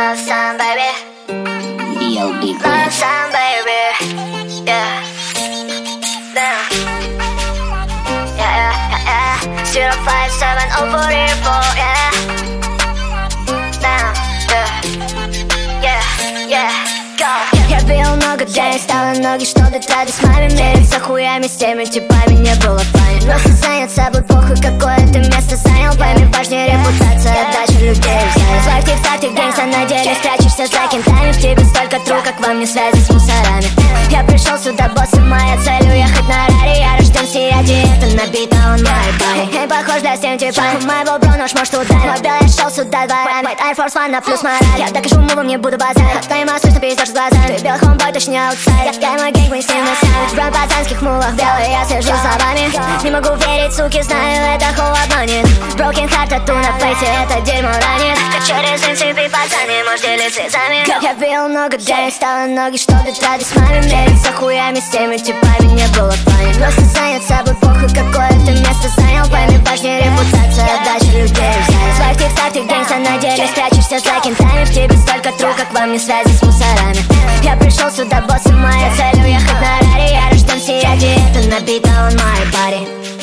love some, baby. B.O.B. Love some, baby. Yeah. Damn. Yeah, yeah, yeah. 057044, yeah. Damn, yeah. Yeah, yeah, go. Я пил много денег, стало ноги, что ты тратишь с моими мериться хуями, с теми типами не было в плане. Но ты занят собой, похуй, какое ты место занял. Пойми, важнее репутация, отдача людей взяли. Свой тик-так, ты гангста, на деле спрячешься за кентами. В тебе столько тру, как во мне связи с мусорами. Я пришел сюда, босс, и моя цель уехать на раре. Я рожден сиять, и это набито он моей бани. Эй, похож для всем типа мой был бро, нож может ударить. Мой бел, я шел сюда дворами. White Air Force One на плюс мораль. Я докажу мувом, не буду базарить. Твои мосты, что пиздешь с глазами. Ты белый хомбой, точнее аутсайдер. Я и мой гэнг, мы с ним на сами. Бро, пацанских мулах, белый, я сижу с лобами. Не могу верить, суки, знаю, это хуй обманет. Broken heart, тату на фейсе, это дерьмо ранит. Как через NCP, пацаны, можешь делиться слезами. Я пил много денег, стало ноги, что ты тратишь с моими мериться хуями, с теми типами не было в плане. Просто занят собой, похуй, какое ты место занял. Пойми, важнее репутация, отдача людей взяли. Своих текстах ты гангста, на деле спрячешься за кентами. В тебе столько тру, как во мне связи с мусорами. Я пришел сюда, босс, и моя цель уехать на раре. Я рожден сиять, и это набито он моей паре.